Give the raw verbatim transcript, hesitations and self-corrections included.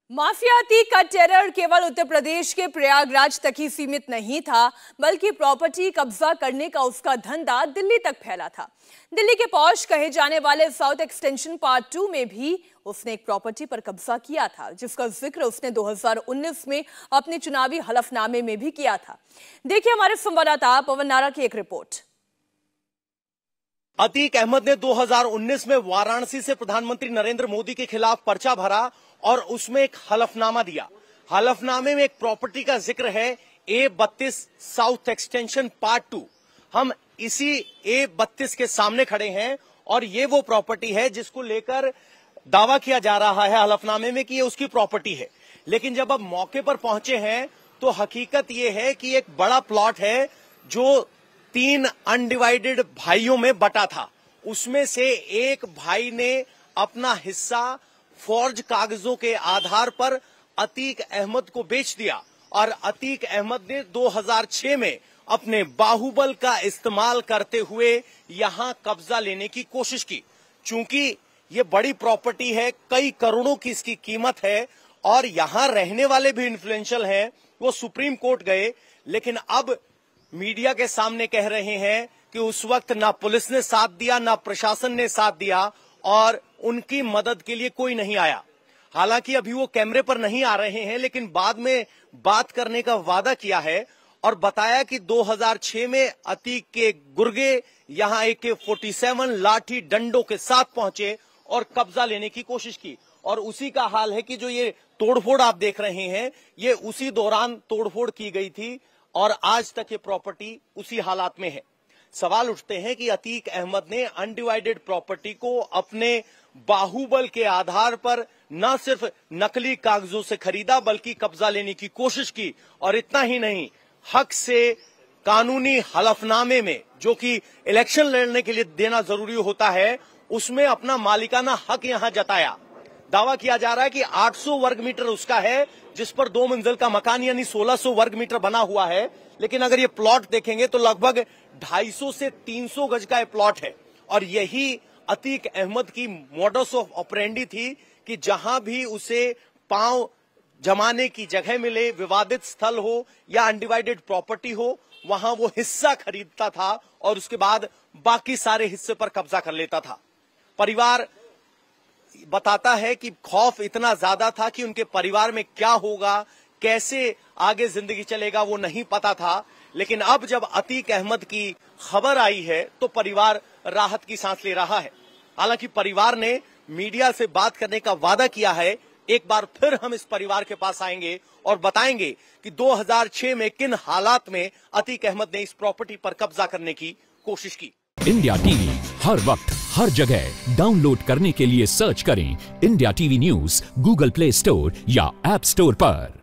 Mafia Atiq का terror केवल उत्तर प्रदेश के प्रयागराज तक ही सीमित नहीं था, बल्कि प्रॉपर्टी कब्जा करने का उसका धंधा दिल्ली तक फैला था। दिल्ली के पौश कहे जाने वाले साउथ एक्सटेंशन पार्ट टू में भी उसने एक प्रॉपर्टी पर कब्जा किया था, जिसका जिक्र उसने दो हज़ार उन्नीस में अपने चुनावी हलफनामे में भी किया था। देखिए हमारे संवाददाता पवन नारा की एक रिपोर्ट। अतीक अहमद ने दो हज़ार उन्नीस में वाराणसी से प्रधानमंत्री नरेंद्र मोदी के खिलाफ पर्चा भरा और उसमें एक हलफनामा दिया। हलफनामे में एक प्रॉपर्टी का जिक्र है, ए बत्तीस साउथ एक्सटेंशन पार्ट टू। हम इसी ए बत्तीस के सामने खड़े हैं और ये वो प्रॉपर्टी है जिसको लेकर दावा किया जा रहा है हलफनामे में कि ये उसकी प्रॉपर्टी है। लेकिन जब अब मौके पर पहुंचे हैं तो हकीकत ये है कि एक बड़ा प्लॉट है जो तीन अनडिवाइडेड भाइयों में बटा था। उसमें से एक भाई ने अपना हिस्सा फौर्ज कागजों के आधार पर अतीक अहमद को बेच दिया और अतीक अहमद ने दो हज़ार छह में अपने बाहुबल का इस्तेमाल करते हुए यहां कब्जा लेने की कोशिश की। चूंकि ये बड़ी प्रॉपर्टी है, कई करोड़ों की इसकी कीमत है और यहां रहने वाले भी इन्फ्लुएंशियल हैं, वो सुप्रीम कोर्ट गए, लेकिन अब मीडिया के सामने कह रहे हैं कि उस वक्त ना पुलिस ने साथ दिया, ना प्रशासन ने साथ दिया और उनकी मदद के लिए कोई नहीं आया। हालांकि अभी वो कैमरे पर नहीं आ रहे हैं, लेकिन बाद में बात करने का वादा किया है और बताया कि दो हज़ार छह में अतीक के गुर्गे यहां ए के सैंतालीस लाठी डंडों के साथ पहुंचे और कब्जा लेने की कोशिश की। और उसी का हाल है कि जो ये तोड़फोड़ आप देख रहे हैं, ये उसी दौरान तोड़फोड़ की गई थी और आज तक ये प्रॉपर्टी उसी हालात में है। सवाल उठते हैं कि अतीक अहमद ने अनडिवाइडेड प्रॉपर्टी को अपने बाहुबल के आधार पर न सिर्फ नकली कागजों से खरीदा, बल्कि कब्जा लेने की कोशिश की। और इतना ही नहीं, हक से कानूनी हलफनामे में, जो कि इलेक्शन लड़ने के लिए देना जरूरी होता है, उसमें अपना मालिकाना हक यहां जताया। दावा किया जा रहा है कि आठ सौ वर्ग मीटर उसका है, जिस पर दो मंजिल का मकान यानी सोलह सौ वर्ग मीटर बना हुआ है। लेकिन अगर ये प्लॉट देखेंगे तो लगभग ढाई सौ से तीन सौ गज का ये प्लॉट है। और यही अतीक अहमद की मॉडस ऑफ ऑपरेंडी थी कि जहां भी उसे पांव जमाने की जगह मिले, विवादित स्थल हो या अनडिवाइडेड प्रॉपर्टी हो, वहां वो हिस्सा खरीदता था और उसके बाद बाकी सारे हिस्से पर कब्जा कर लेता था। परिवार बताता है कि खौफ इतना ज्यादा था कि उनके परिवार में क्या होगा, कैसे आगे जिंदगी चलेगा, वो नहीं पता था। लेकिन अब जब अतीक अहमद की खबर आई है तो परिवार राहत की सांस ले रहा है। हालांकि परिवार ने मीडिया से बात करने का वादा किया है। एक बार फिर हम इस परिवार के पास आएंगे और बताएंगे कि दो हज़ार छह में किन हालात में अतीक अहमद ने इस प्रॉपर्टी पर कब्जा करने की कोशिश की। इंडिया टीवी हर वक्त हर जगह डाउनलोड करने के लिए सर्च करें India TV news Google Play Store या ऐप स्टोर पर।